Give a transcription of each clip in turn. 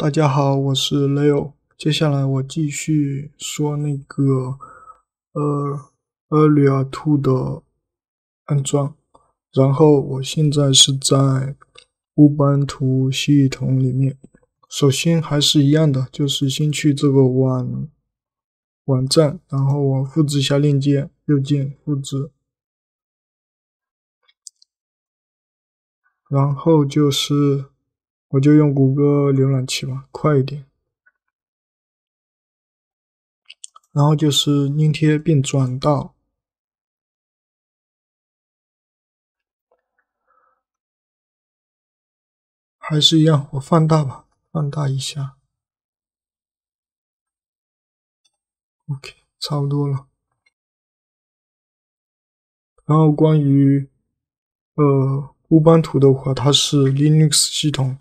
大家好，我是 Leo。接下来我继续说那个Earlier 2的安装。然后我现在是在乌班图系统里面。首先还是一样的，就是先去这个网站，然后我复制一下链接，右键复制，然后我就用谷歌浏览器吧，快一点。然后就是粘贴并转到，还是一样，我放大吧，放大一下 ，OK， 差不多了。然后关于乌班图的话，它是 Linux 系统，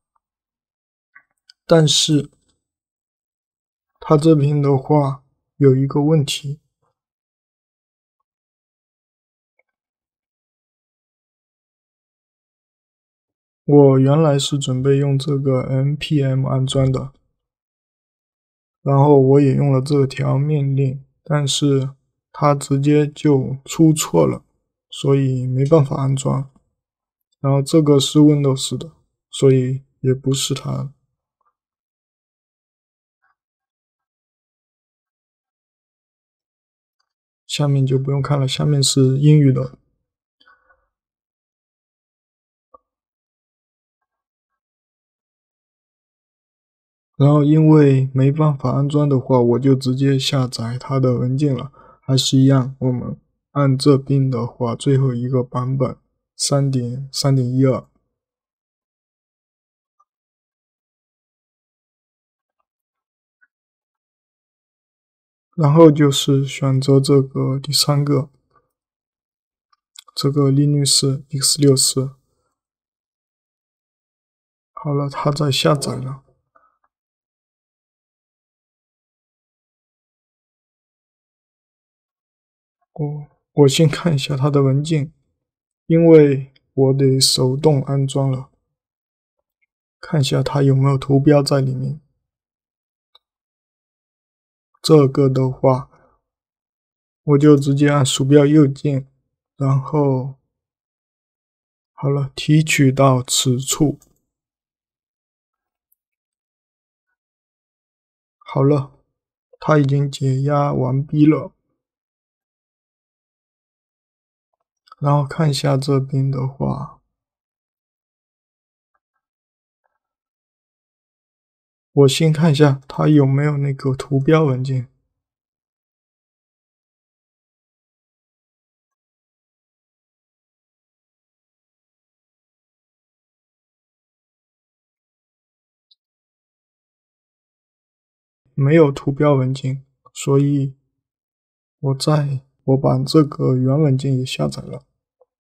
但是它这边的话有一个问题，我原来是准备用这个 npm 安装的，然后我也用了这条命令，但是它直接就出错了，所以没办法安装。然后这个是 Windows 的，所以也不是它。下面就不用看了，下面是英语的。然后因为没办法安装的话，我就直接下载它的文件了。还是一样，我们按这边的话，最后一个版本 3.3.12。然后就是选择这个第三个，这个 Linux x64。好了，它在下载了。我先看一下它的文件，因为我得手动安装了，看一下它有没有图标在里面。这个的话，我就直接按鼠标右键，然后好了，提取到此处。好了，它已经解压完毕了。然后看一下这边的话，我先看一下它有没有那个图标文件。没有图标文件，所以我把这个原文件也下载了。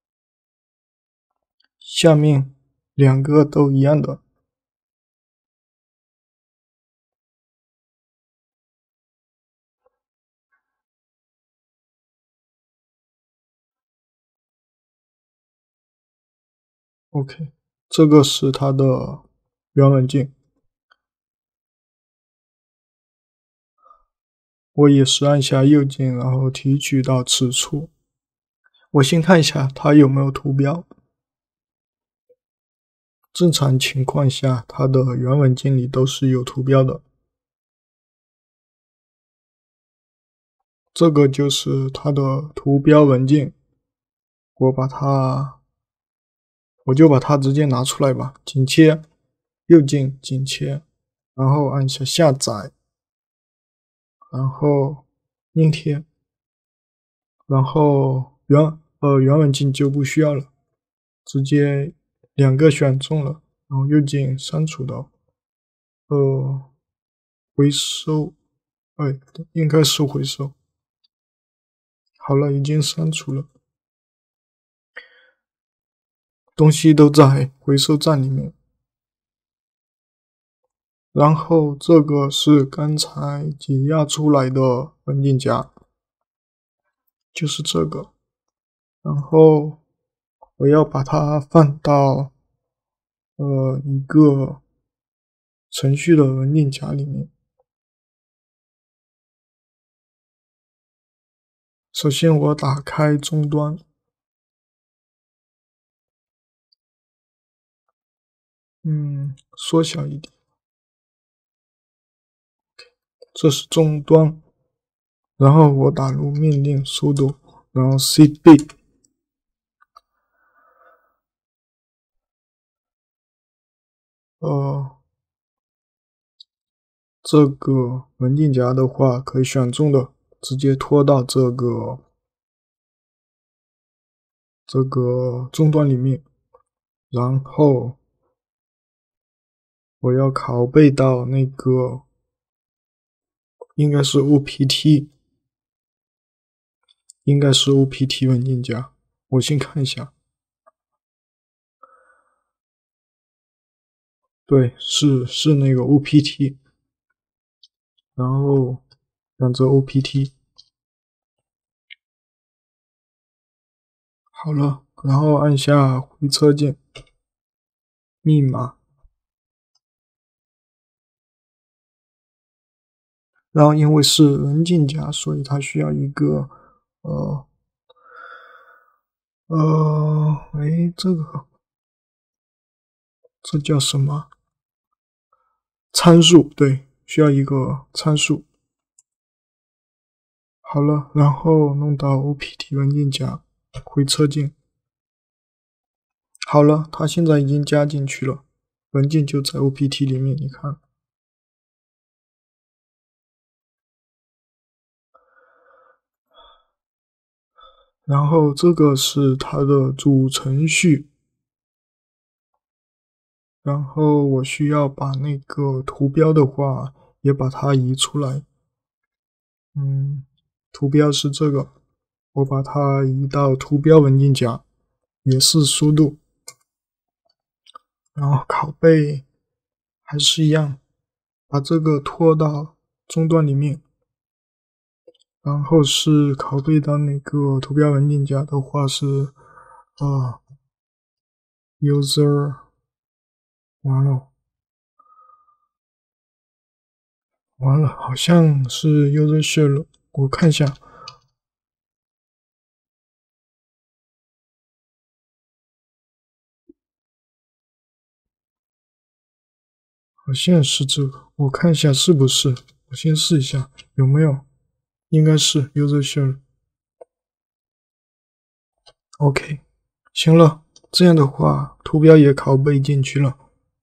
下面两个都一样的。OK， 这个是它的原文件。我也是按下右键，然后提取到此处。我先看一下它有没有图标。正常情况下，它的原文件里都是有图标的。这个就是它的图标文件，我就把它直接拿出来吧，紧切，右键紧切，然后按下下载，然后粘贴，然后原文件就不需要了，直接两个选中了，然后右键删除到回收，应该是回收。好了，已经删除了，东西都在回收站里面。然后这个是刚才解压出来的文件夹，就是这个。然后我要把它放到一个程序的文件夹里面。首先我打开终端，缩小一点，这是终端。然后我打入命令速度，然后 cd， 这个文件夹的话可以选中的直接拖到这个终端里面，然后我要拷贝到那个应该是 OPT 文件夹，我先看一下。对，是那个 OPT， 然后选择 OPT， 好了，然后按下回车键，密码，然后因为是文件夹，所以它需要一个这叫什么参数？对，需要一个参数。好了，然后弄到 OPT 文件夹，回车键。好了，它现在已经加进去了，文件就在 OPT 里面，你看。然后这个是它的主程序，然后我需要把那个图标的话也把它移出来。图标是这个，我把它移到图标文件夹，也是速度，然后拷贝还是一样，把这个拖到终端里面，然后是拷贝到那个图标文件夹的话是user， 完了，好像是 user shell， 我看一下，好像是这个，我看一下是不是，我先试一下有没有，应该是 user shell。 OK， 行了，这样的话图标也拷贝进去了，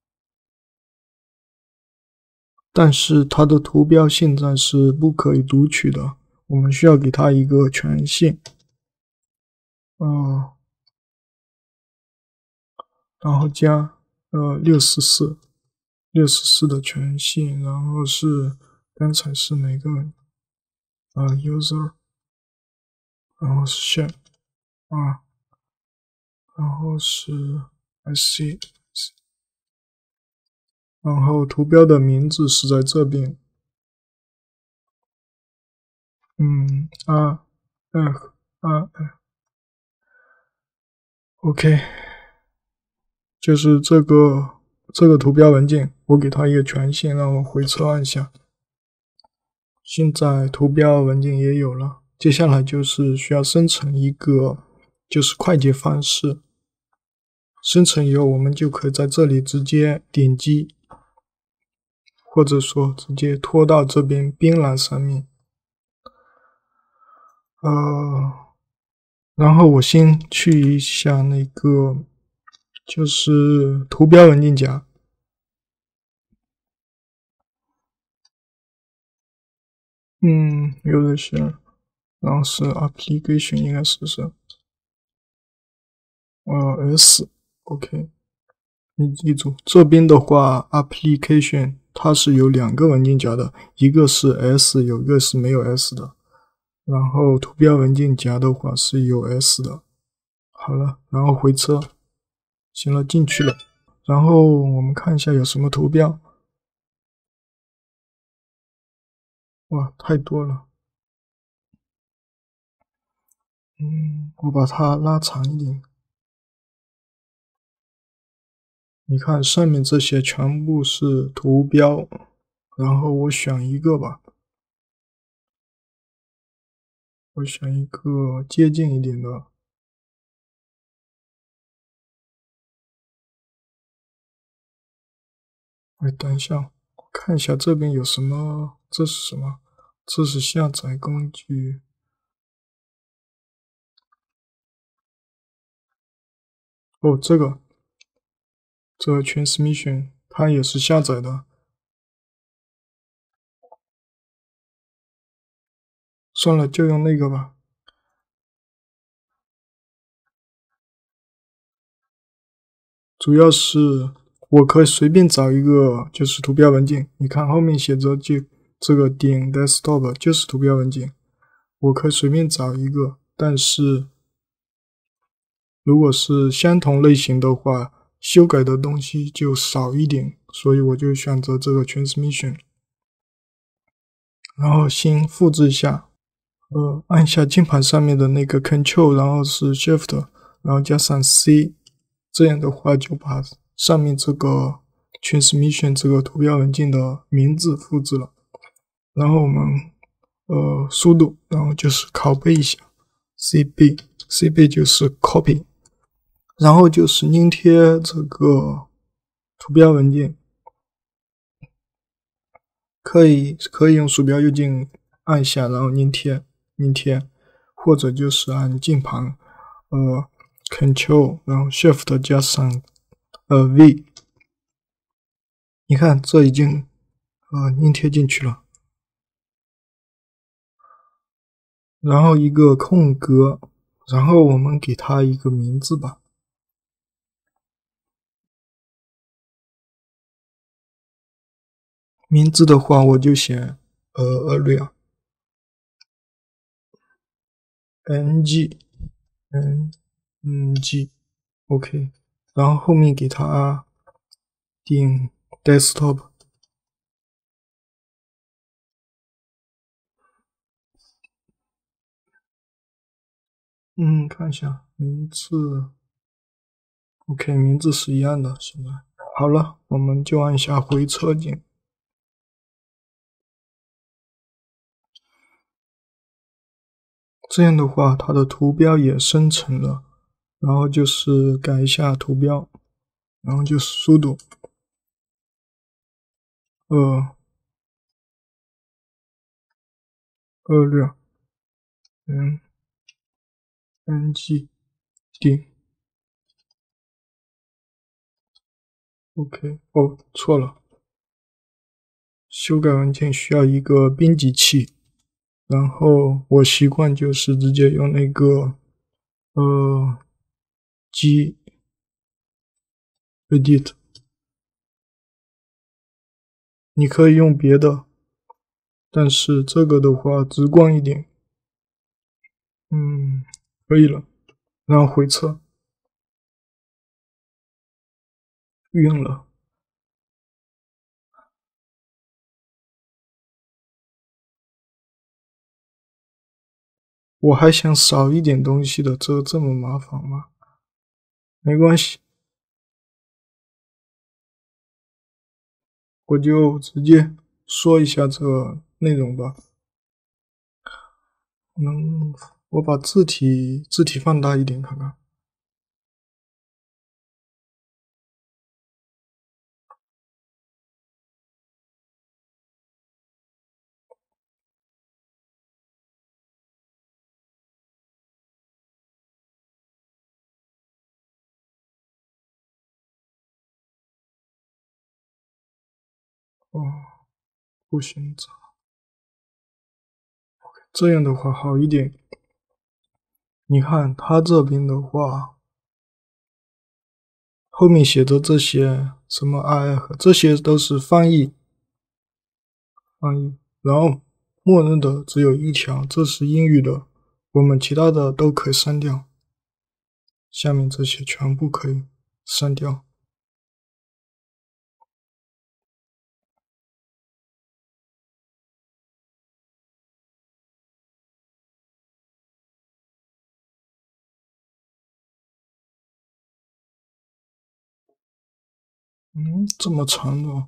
但是它的图标现在是不可以读取的，我们需要给它一个权限，然后加644的权限，然后是刚才是哪个user， 然后是 shell 然后是 sc， 然后图标的名字是在这边OK， 就是这个图标文件，我给它一个权限，让我回车按下。现在图标文件也有了，接下来就是需要生成一个就是快捷方式。生成以后，我们就可以在这里直接点击，或者说直接拖到这边边栏上面。然后我先去一下那个就是图标文件夹，有的是，然后是 application 应该是S OK， 你记住这边的话 application 它是有两个文件夹的，一个是 S， 有一个是没有 S 的，然后图标文件夹的话是有 S 的。好了，然后回车，行了，进去了，然后我们看一下有什么图标。哇，太多了。我把它拉长一点。 你看上面这些全部是图标，然后我选一个吧，我选一个接近一点的。哎，等一下，我看一下这边有什么？这是什么？这是下载工具。哦，这个 transmission 它也是下载的。算了，就用那个吧。主要是我可以随便找一个就是图标文件，你看后面写着这个点 desktop 就是图标文件，我可以随便找一个，但是如果是相同类型的话，修改的东西就少一点，所以我就选择这个 transmission， 然后先复制一下，按下键盘上面的那个 Control， 然后是 Shift， 然后加上 C， 这样的话就把上面这个 transmission 这个图标文件的名字复制了。然后我们速度，然后就是拷贝一下 CB 就是 copy， 然后就是粘贴这个图标文件，可以用鼠标右键按下，然后粘贴，或者就是按键盘Control 然后 Shift 加上V， 你看这已经粘贴进去了，然后一个空格，然后我们给它一个名字吧。名字的话，我就写area ng OK， 然后后面给它定 desktop。看一下名字 OK， 名字是一样的。现在好了，我们就按下回车键。这样的话，它的图标也生成了。然后就是改一下图标，然后就是速度226ng 定 OK。哦，错了，修改文件需要一个编辑器，然后我习惯就是直接用那个G edit， 你可以用别的，但是这个的话直观一点。可以了，然后回测，晕了。我还想少一点东西的，这么麻烦吗？没关系，我就直接说一下这个内容吧。我把字体放大一点看看。哦，不行，这样的话好一点。你看它这边的话，后面写的这些什么 I 和这些都是翻译，然后默认的只有一条，这是英语的，我们其他的都可以删掉，下面这些全部可以删掉。 这么长的。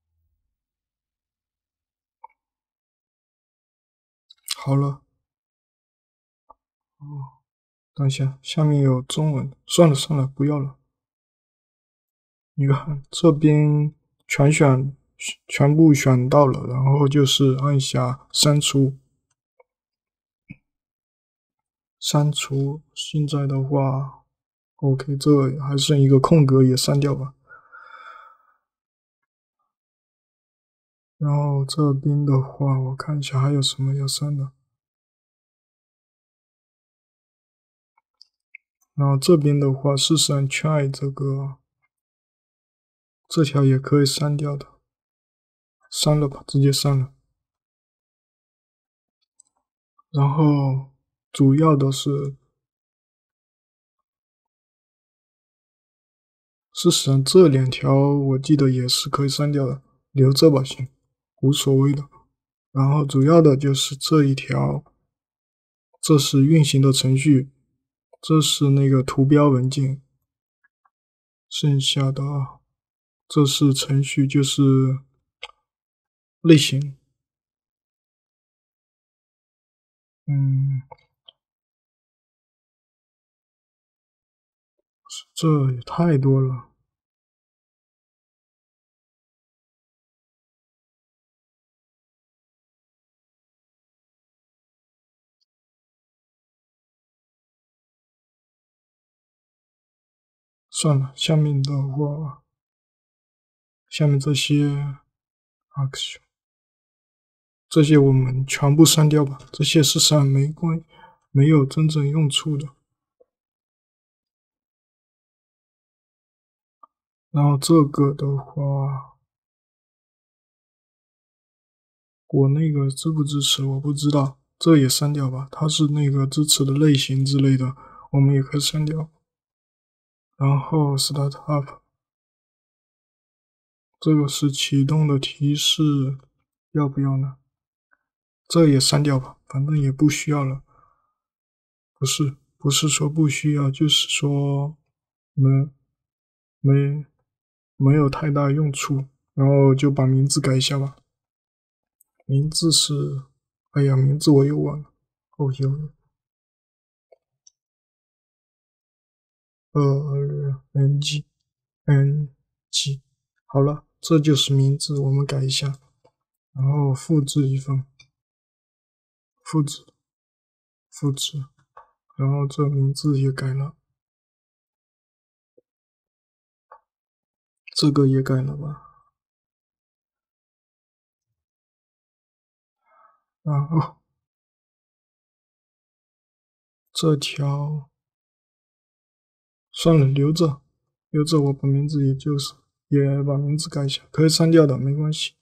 好了，哦，等一下，下面有中文，算了算了，不要了。你看这边全部选到了，然后就是按下删除。删除，现在的话，OK，这还剩一个空格，也删掉吧。然后这边的话，我看一下还有什么要删的。然后这边的话是删 try 这条也可以删掉的，删了吧，直接删了。然后主要的是删这两条，我记得也是可以删掉的，留着吧，行，无所谓的。然后主要的就是这一条，这是运行的程序，这是那个图标文件，剩下的这是程序，就是类型。这也太多了，算了，下面的话，下面这些 action，这些我们全部删掉吧，这些是删没有真正用处的。然后这个的话，我那个支不支持我不知道，这也删掉吧，它是那个支持的类型之类的，我们也可以删掉。然后 start up， 这个是启动的提示，要不要呢？这也删掉吧，反正也不需要了。不是说不需要，就是说没没没有太大用处，然后就把名字改一下吧。名字是，哎呀，名字我又忘了。哦，有NG，好了，这就是名字，我们改一下，然后复制一份，复制复制，然后这名字也改了，这个也改了吧，然后这条算了，留着，我把名字也把名字改一下，可以删掉的，没关系。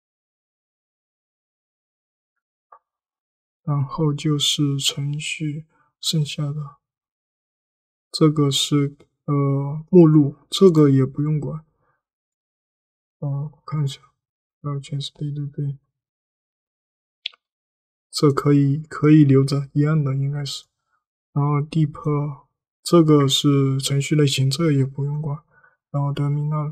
然后就是程序剩下的，这个是目录，这个也不用管。我看一下，全是对，这可以留着，一样的应该是。然后 deep 这个是程序类型，这个也不用管。然后 terminal，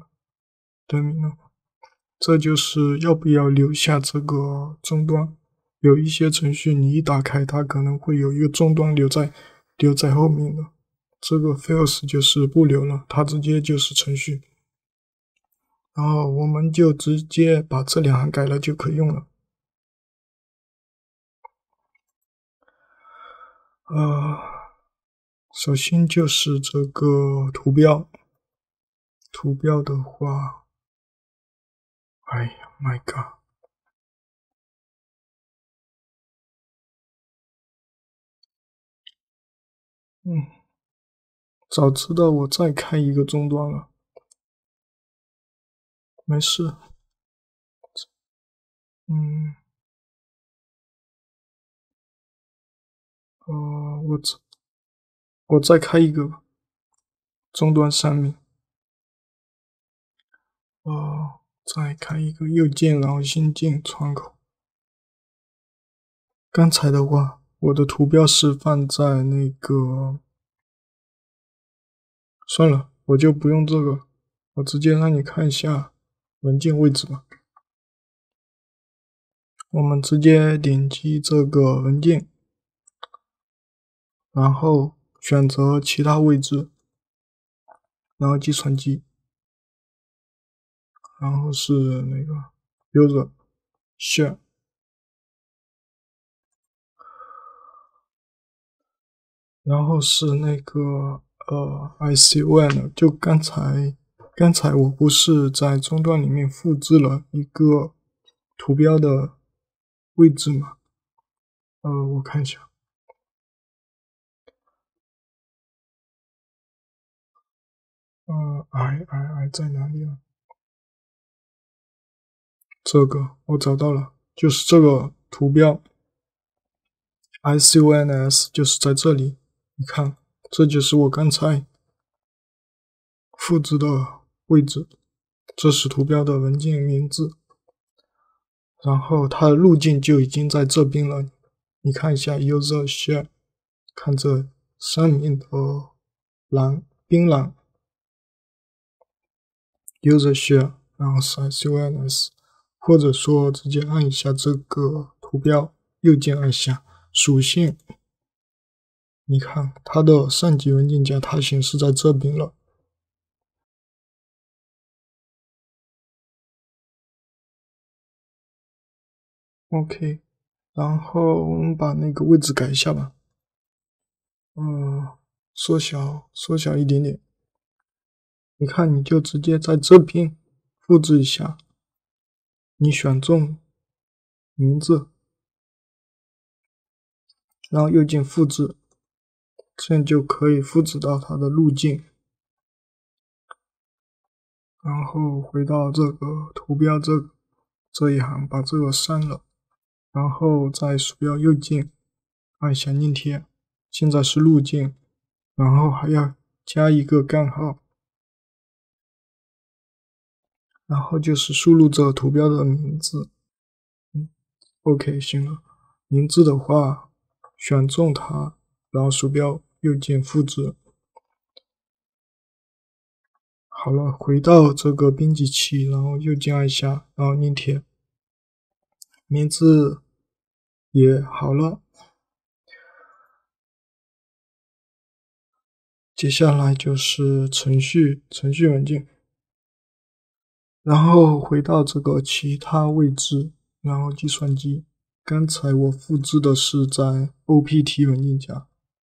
这就是要不要留下这个终端。有一些程序你一打开，它可能会有一个终端留在后面的。这个 fails 就是不留了，它直接就是程序。然后我们就直接把这两行改了就可以用了。首先就是这个图标，图标的话，哎呀 ，My God，早知道我再开一个终端了，没事，嗯，呃，我我再开一个吧，终端上面，再开一个右键，然后新建窗口。刚才的话，我的图标是放在那个，算了，我就不用这个。 我直接让你看一下文件位置吧。我们直接点击这个文件，然后选择其他位置，然后计算机，然后是那个 user share， 然后是那个ICON， 就刚才我不是在中断里面复制了一个图标的位置吗？我看一下。I 在哪里啊？这个我找到了，就是这个图标 ICONS 就是在这里。你看，这就是我刚才复制的位置，这是图标的文件名字，然后它的路径就已经在这边了。你看一下 user share， 看这上面的边栏 user share， 然后是 ICONS， 或者说直接按一下这个图标，右键按下属性，你看它的上级文件夹它显示在这边了。OK， 然后我们把那个位置改一下吧。缩小一点点。你看，你就直接在这边复制一下，你选中名字，然后右键复制，这样就可以复制到它的路径。然后回到这个图标这一行，把这个删了，然后在鼠标右键按下粘贴。现在是路径，然后还要加一个干号，然后就是输入这个图标的名字。OK， 行了。名字的话，选中它，然后鼠标右键复制。好了，回到这个编辑器，然后右键按下，然后粘贴。名字也好了。接下来就是程序文件，然后回到这个其他位置，然后计算机。刚才我复制的是在 OPT 文件夹，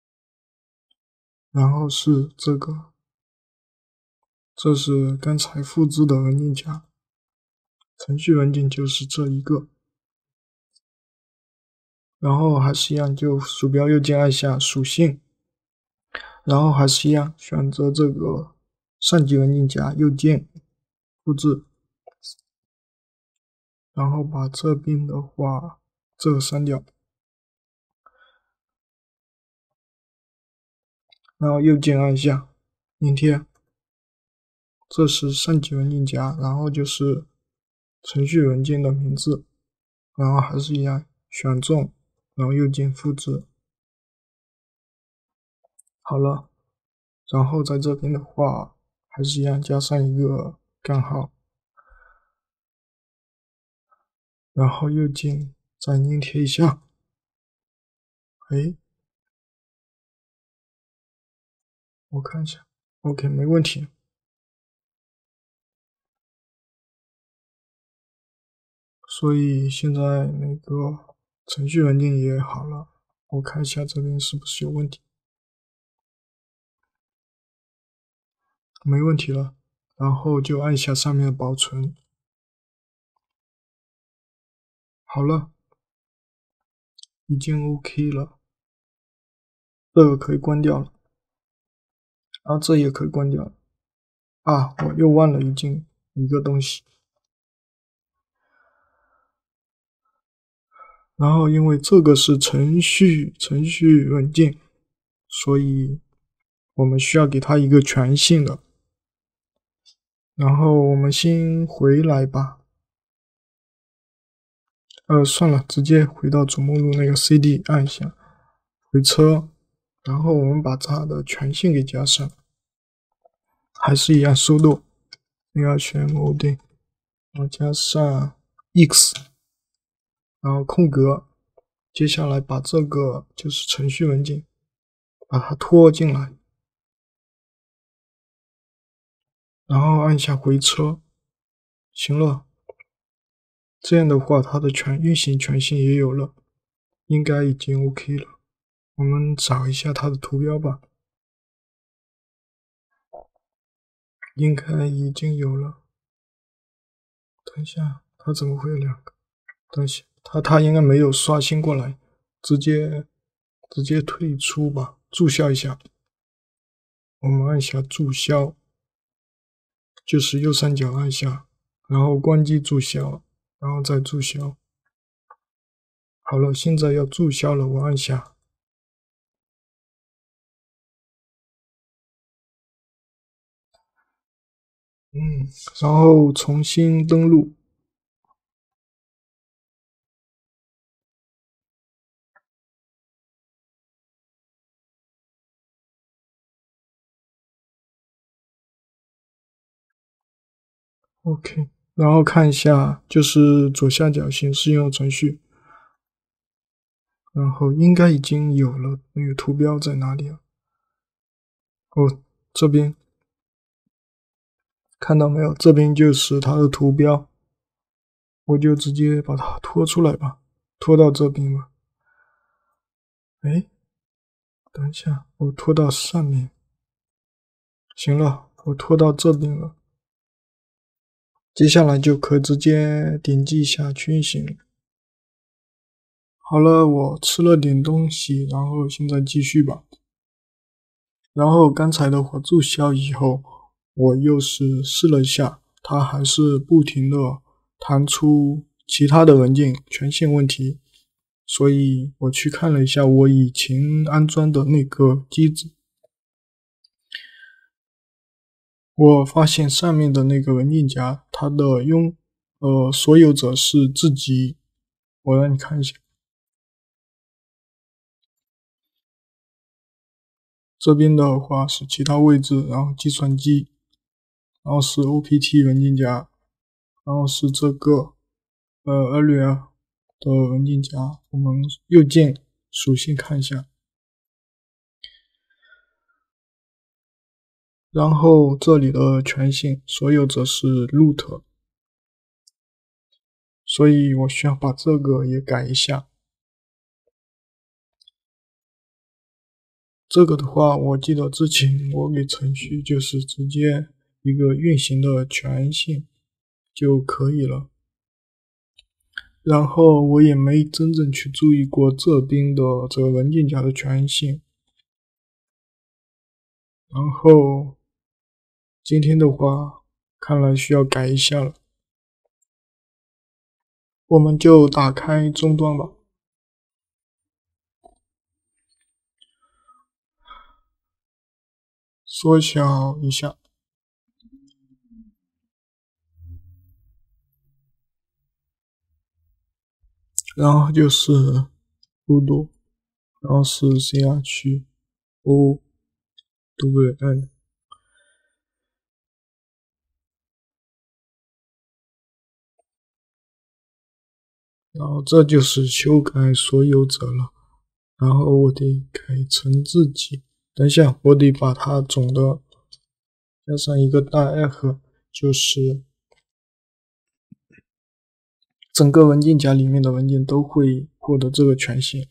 然后是这个，这是刚才复制的文件夹。程序文件就是这一个，然后还是一样，就鼠标右键按下属性，然后还是一样，选择这个上级文件夹，右键复制，然后把这边的话这个删掉，然后右键按下粘贴，这是上级文件夹，然后就是程序文件的名字，然后还是一样，选中，然后右键复制，好了，然后在这边的话还是一样，加上一个干号，然后右键再粘贴一下，我看一下 ，OK， 没问题。所以现在那个程序文件也好了，我看一下这边是不是有问题，没问题了，然后就按下上面的保存，好了，已经 OK 了，这个可以关掉了，这也可以关掉了，我又忘了一个东西，然后因为这个是程序文件，所以我们需要给它一个权限的。然后我们先回来吧。算了，直接回到主目录那个 CD 按一下，回车，然后我们把它的权限给加上，还是一样输入你要选 modem， 然后加上 x， 然后空格，接下来把这个就是程序文件，把它拖进来，然后按下回车，行了。这样的话，它的运行权限也有了，应该已经 OK 了。我们找一下它的图标吧，应该已经有了。等一下，它怎么会有2个？等一下，它应该没有刷新过来，直接退出吧，注销一下。我们按下注销，就是右上角按下，然后关机注销，然后再注销。好了，现在要注销了，我按下。然后重新登录。OK， 然后看一下，就是左下角显示应用程序，然后应该已经有了，那个图标在哪里啊？哦，这边看到没有？这边就是它的图标，我就直接把它拖出来吧，拖到这边吧。哎，等一下，我拖到上面，行了，我拖到这边了。接下来就可以直接点击一下去运行。好了，我吃了点东西，然后现在继续吧。然后刚才的话注销以后，我又是试了一下，它还是不停的弹出其他的文件权限问题，所以我去看了一下我以前安装的那个机子，我发现上面的那个文件夹，它的所有者是自己，我让你看一下。这边的话是其他位置，然后计算机，然后是 OPT 文件夹，然后是这个earlier 的文件夹。我们右键属性看一下，然后这里的权限所有者是 root， 所以我需要把这个也改一下。这个的话，我记得之前我给程序就是直接一个运行的权限就可以了，然后我也没真正去注意过这边的这个文件夹的权限，然后今天的话看来需要改一下了，我们就打开终端吧。缩小一下，然后就是sudo，然后是 CH OWN，然后这就是修改所有者了，然后我得改成自己。等一下，我得把它总的加上一个大 F， 就是整个文件夹里面的文件都会获得这个权限。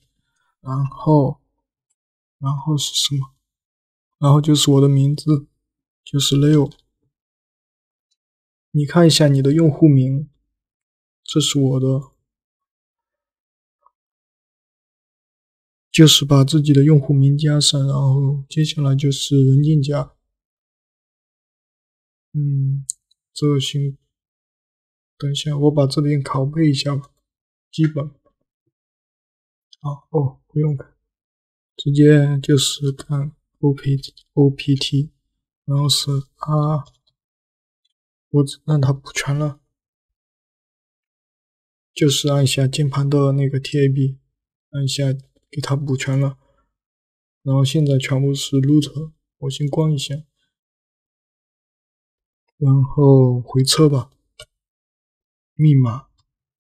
然后是什么？然后就是我的名字，就是 Leo。你看一下你的用户名，这是我的，就是把自己的用户名加上，然后接下来就是文件夹。这行。等一下，我把这边拷贝一下吧，基本。不用看，直接就是看 OPT， 然后是我让它补全了，就是按一下键盘的那个 TAB， 按一下给它补全了，然后现在全部是 root， 我先关一下。 然后回车吧，密码。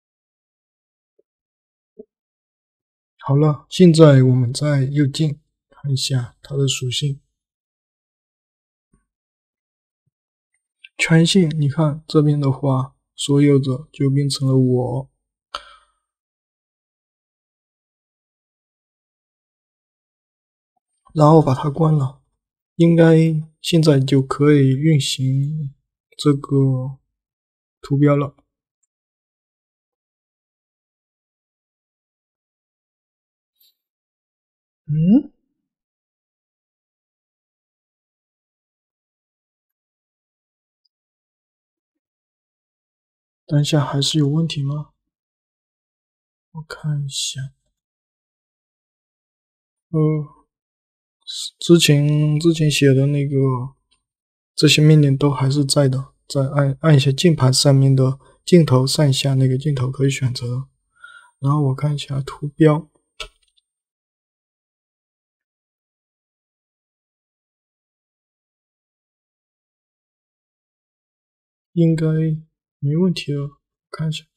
好了，现在我们在右键看一下它的属性。权限，你看这边的话，所有者就变成了我。然后把它关了，应该现在就可以运行这个图标了。嗯，等一下还是有问题吗？我看一下，之前写的那个这些命令都还是在的，再按一下键盘上面的箭头上下那个箭头可以选择。然后我看一下图标，应该没问题了。看一下，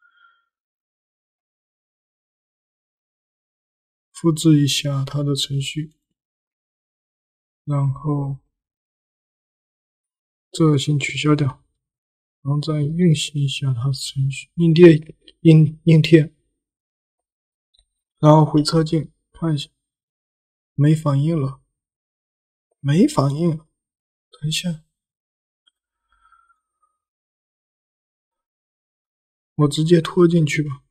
复制一下它的程序，然后这个先取消掉，然后再运行一下它的程序，硬贴，然后回车键看一下，没反应了，没反应，等一下，我直接拖进去吧，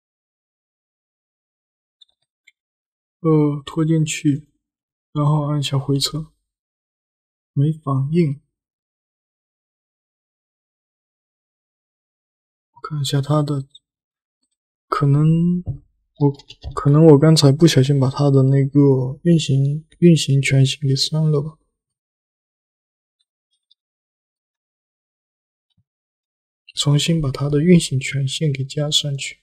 拖进去，然后按下回车，没反应，我看一下它的，可能我刚才不小心把它的那个运行权限给删了吧。重新把它的运行权限给加上去。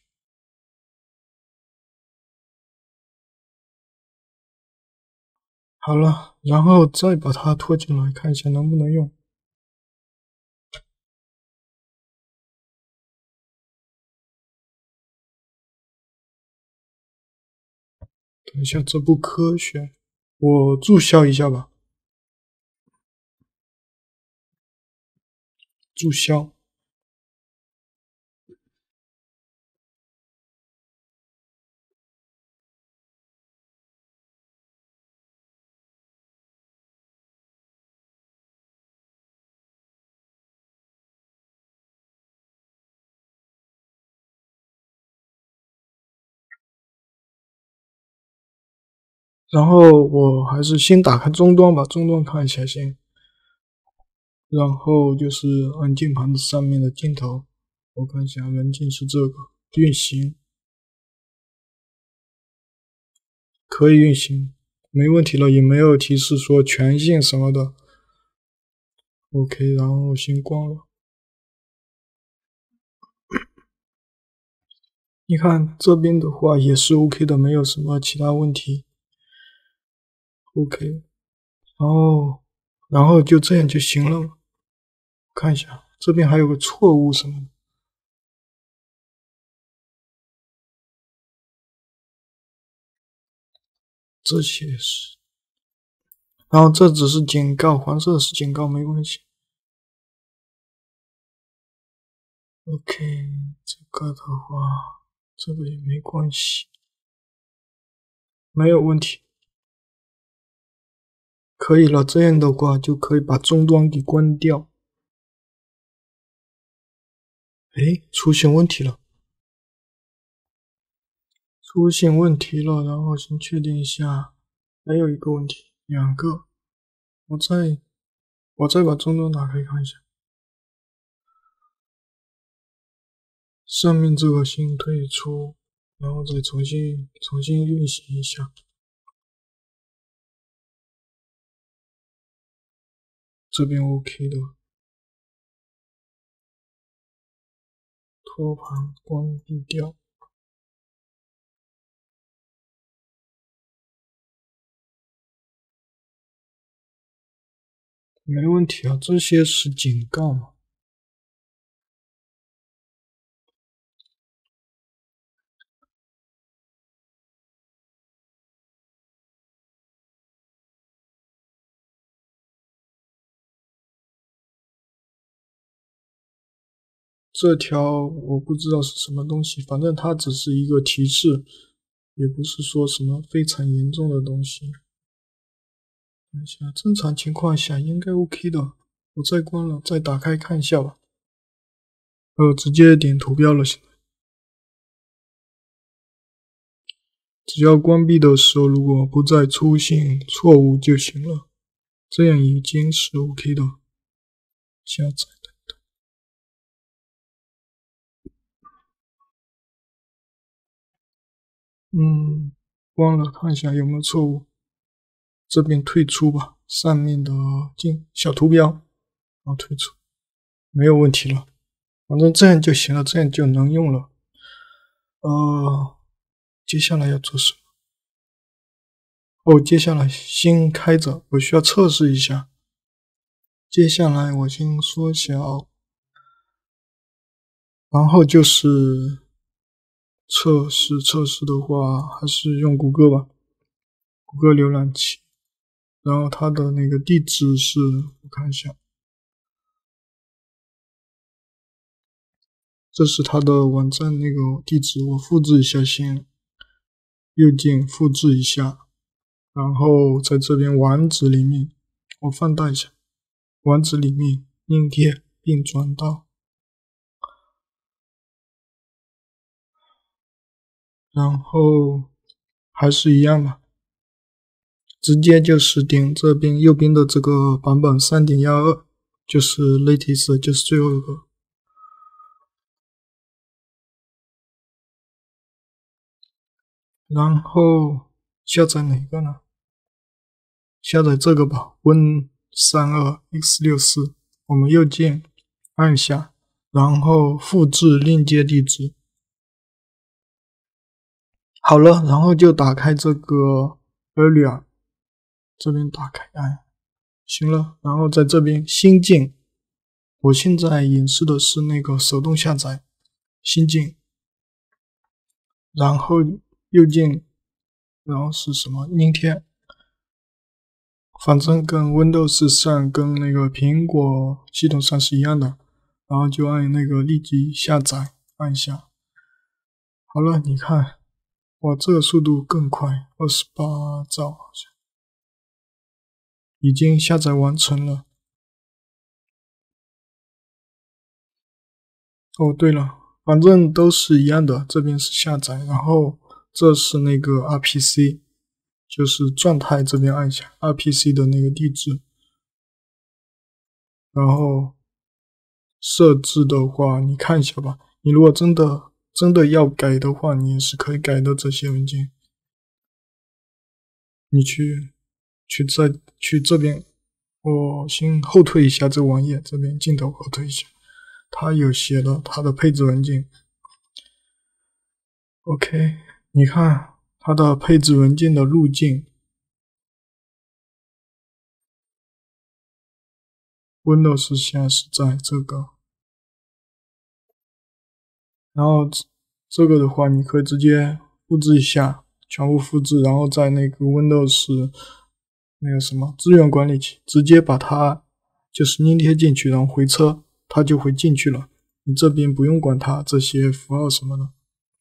好了，然后再把它拖进来，看一下能不能用。等一下，这不科学，我注销一下吧。注销。然后我还是先打开终端吧，终端看一下先。然后就是按键盘上面的箭头，我看一下文件是这个运行，可以运行，没问题了，也没有提示说权限什么的。OK，然后先关了。你看这边的话也是 OK 的，没有什么其他问题。OK，然后就这样就行了。看一下这边还有个错误什么的，这些是，然后这只是警告，黄色是警告，没关系。OK，这个的话，这个也没关系，没有问题。可以了，这样的话就可以把终端给关掉。诶，出现问题了，出现问题了，然后先确定一下，还有一个问题，两个，我再把终端打开看一下，上面这个先退出，然后再重新运行一下，这边 OK 的，托盘关闭掉。 没问题啊，这些是警告嘛。这条我不知道是什么东西，反正它只是一个提示，也不是说什么非常严重的东西。看一下，正常情况下应该 OK 的。我再关了，再打开看一下吧。直接点图标了，现在只要关闭的时候，如果不再出现错误就行了，这样已经是 OK 的。下载的。关了，看一下有没有错误。这边退出吧，上面的小图标，然后退出，没有问题了。反正这样就行了，这样就能用了。接下来要做什么？接下来先开着，我需要测试一下。接下来我先缩小，然后就是测试的话，还是用谷歌吧，谷歌浏览器。然后它的那个地址是，我看一下，这是它的网站那个地址，我复制一下先，右键复制一下，然后在这边网址里面，我放大一下，网址里面粘贴并转到，然后还是一样吧，直接就是点这边右边的这个版本 3.12， 就是 latest， 就是最后一个。然后下载哪个呢？下载这个吧 Win32X64， 我们右键按下，然后复制链接地址。好了，然后就打开这个 Earlier， 这边打开，行了，然后在这边新建，我现在演示的是那个手动下载，新建，然后右键，然后是什么粘贴，反正跟 Windows 上跟那个苹果系统上是一样的，然后就按那个立即下载，按一下。好了，你看，哇，这个速度更快，28兆好像，已经下载完成了。对了，反正都是一样的，这边是下载，然后这是那个 RPC， 就是状态这边按一下 RPC 的那个地址，然后设置的话，你看一下吧。你如果真的要改的话，你也是可以改的这些文件。你去这边，我先后退一下这个网页，这边镜头后退一下，它有写了它的配置文件。OK， 你看它的配置文件的路径 ，Windows 现在是在这个，然后这个的话，你可以直接复制一下，全部复制，然后在那个 Windows 那个什么资源管理器，直接把它就是粘贴进去，然后回车，它就会进去了。你这边不用管它这些符号什么的。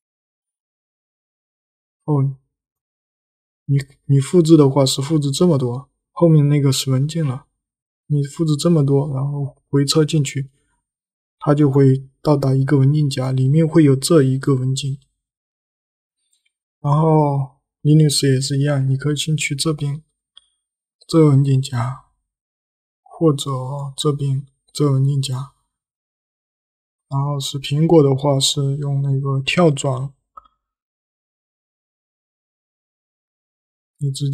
你复制的话是复制这么多，后面那个是文件了。你复制这么多，然后回车进去，它就会到达一个文件夹，里面会有这一个文件。然后 Linux 也是一样，你可以进去这边这个文件夹，或者这边这个文件夹。然后是苹果的话是用那个跳转，你直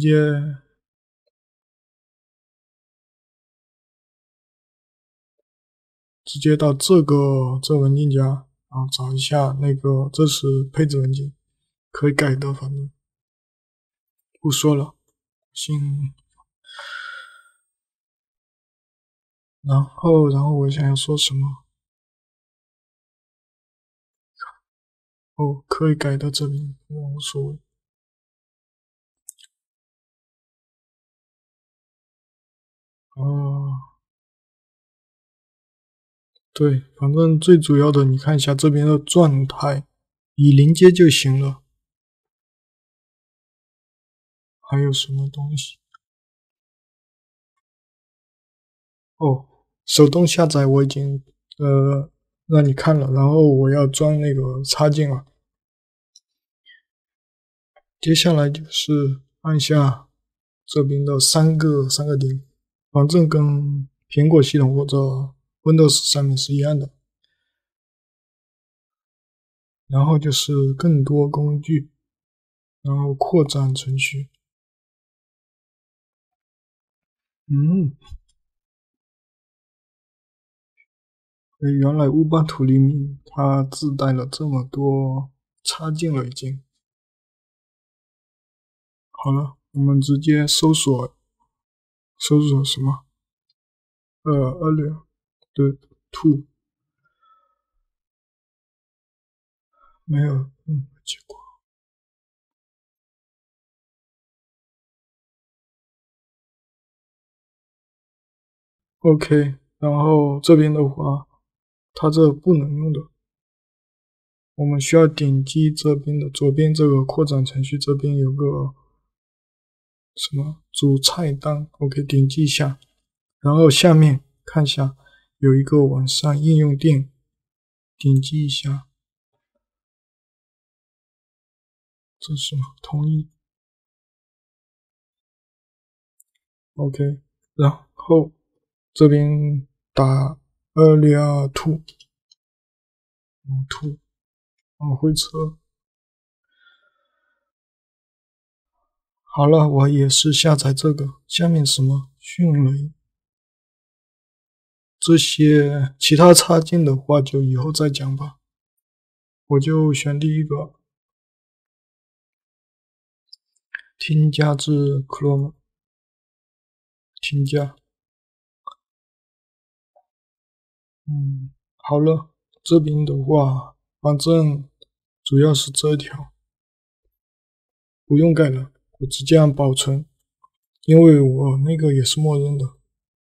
接到这个文件夹，然后找一下那个，这是配置文件，可以改的，反正不说了，先然后我想要说什么？哦，可以改到这边，无所谓。哦，对，反正最主要的，你看一下这边的状态，已临接就行了。还有什么东西？哦，手动下载我已经让你看了，然后我要装那个插件了。接下来就是按下这边的三个点，反正跟苹果系统或者 Windows 上面是一样的。然后就是更多工具，然后扩展程序。原来乌巴图里面它自带了这么多插件了已经。好了，我们直接搜索什么？earlier 的 to 没有结果。OK，然后这边的话，它这不能用的，我们需要点击这边的左边这个扩展程序，这边有个什么主菜单 ，OK，点击一下，然后下面看一下有一个网上应用店，点击一下，这是什么？同意 ，OK，然后这边打earlier to，往回车。好了，我也是下载这个，下面什么迅雷，这些其他插件的话就以后再讲吧。我就选第一个，添加至 Chrome， 添加。好了，这边的话，反正主要是这条，不用改了，我直接按保存，因为我那个也是默认的。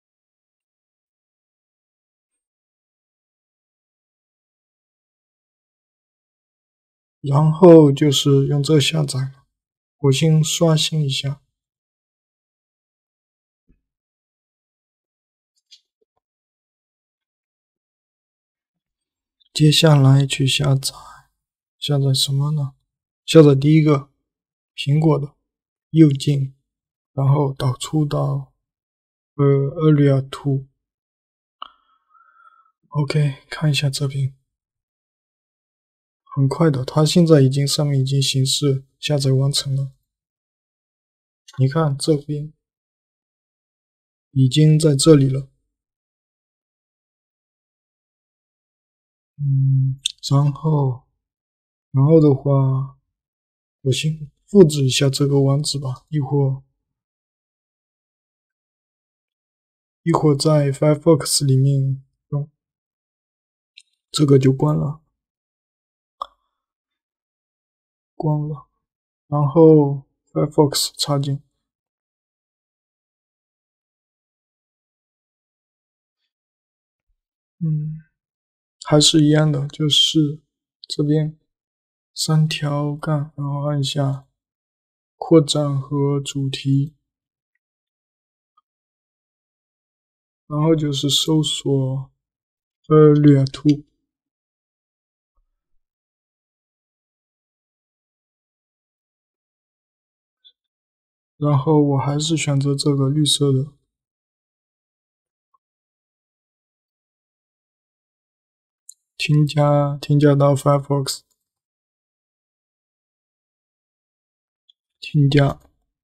然后就是用这下载了，我先刷新一下。接下来去下载，下载什么呢？下载第一个苹果的右键，然后导出到earlier to。OK， 看一下这边，很快的，它现在上面已经显示下载完成了。你看这边已经在这里了。然后的话，我先复制一下这个网址吧，一会儿在 Firefox 里面用，这个就关了，然后 Firefox 插件，还是一样的，就是这边三条杠，然后按下扩展和主题，然后就是搜索earlier to。然后我还是选择这个绿色的，添加到 Firefox， 添加。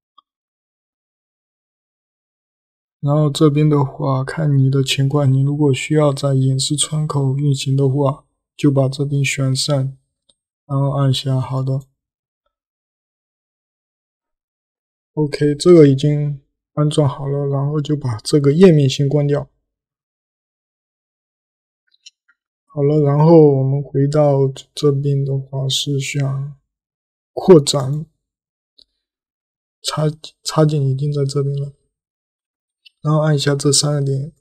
然后这边的话，看你的情况，你如果需要在演示窗口运行的话，就把这边选上，然后按下好的。OK，这个已经安装好了，然后就把这个页面先关掉。 好了，然后我们回到这边的话是想扩展，插件已经在这边了，然后按一下这3个点，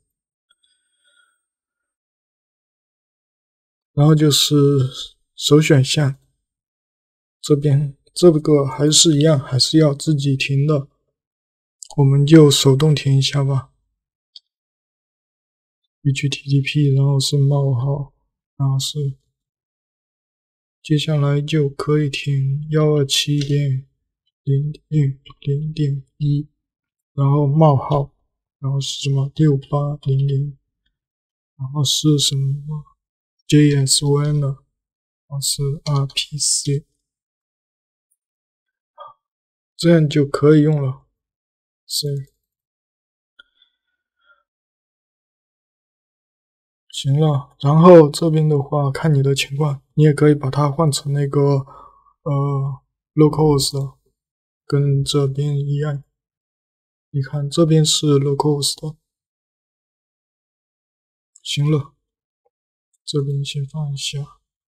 然后就是首选项，这边这个还是一样，还是要自己停的，我们就手动停一下吧。HTTP， 然后是冒号，然后是，接下来就可以停 127.0.0.1， 然后冒号，然后是什么6800，然后是什么 JS1 呢，然后是 RPC， 这样就可以用了。行了，然后这边的话看你的情况，你也可以把它换成那个localhost， 跟这边一样。你看这边是 localhost， 行了，这边先放一下，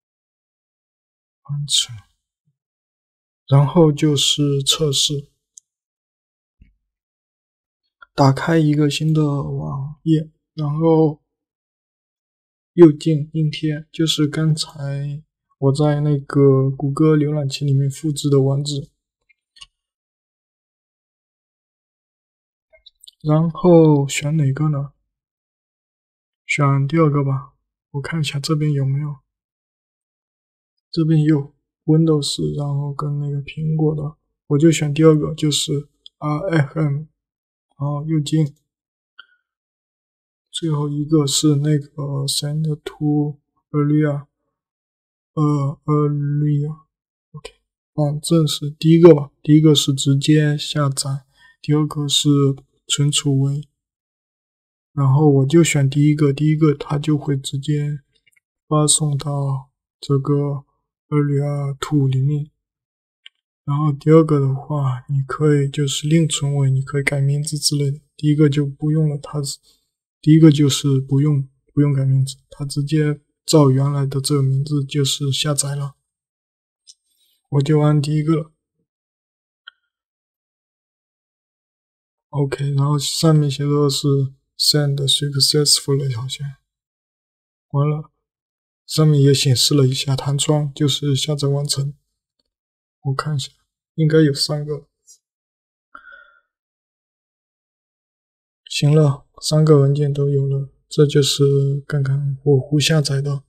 完成。然后就是测试，打开一个新的网页，然后右键硬贴，就是刚才我在那个谷歌浏览器里面复制的网址，然后选哪个呢？选第2个吧，我看一下这边有没有，这边有 Windows， 然后跟那个苹果的，我就选第2个，就是 RFM， 然后右键。最后一个是那个 send to earlier， OK， 反正是第一个吧，第一个是直接下载，第2个是存储为，然后我就选第一个，第一个它就会直接发送到这个 earlier to 里面，然后第2个的话，你可以就是另存为，你可以改名字之类的，第一个就不用了，第一个就是不用改名字，它直接照原来的这个名字就是下载了，我就按第一个了。OK， 然后上面写的是 send successfully， 好像完了，上面也显示了一下弹窗，就是下载完成。我看一下，应该有3个。行了，3个文件都有了，这就是刚刚火狐下载的，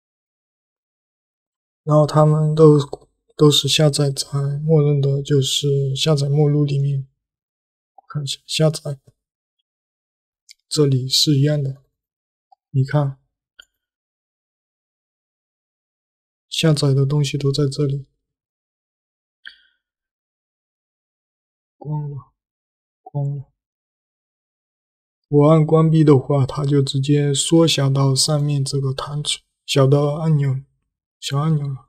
然后他们都是下载在默认的就是下载目录里面。我看一下下载，这里是一样的，你看下载的东西都在这里。关了，我按关闭的话，它就直接缩小到上面这个弹出小按钮了。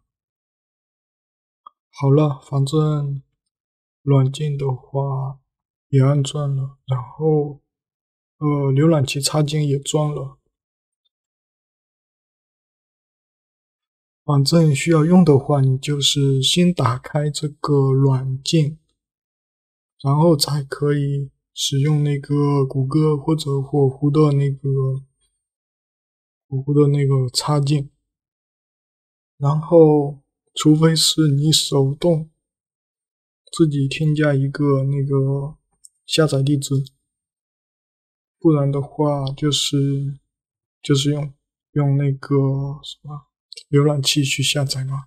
好了，反正软件的话也安装了，然后浏览器插件也装了，反正需要用的话，你就是先打开这个软件，然后才可以使用那个谷歌或者火狐的那个插件，然后除非是你手动自己添加一个那个下载地址，不然的话就是用那个什么浏览器去下载嘛。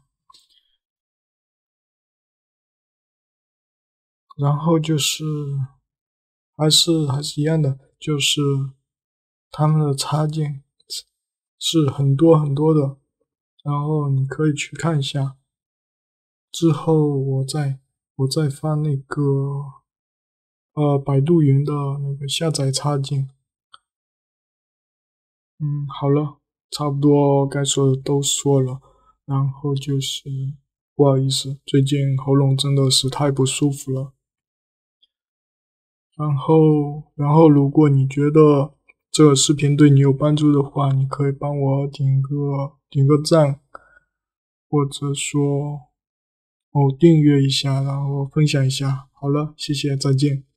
然后就是还是一样的，就是他们的插件是很多很多的，然后你可以去看一下。之后我再发那个百度云的那个下载插件。好了，差不多该说的都说了，然后就是不好意思，最近喉咙真的是太不舒服了。然后如果你觉得这个视频对你有帮助的话，你可以帮我点个赞，或者说订阅一下，然后分享一下。好了，谢谢，再见。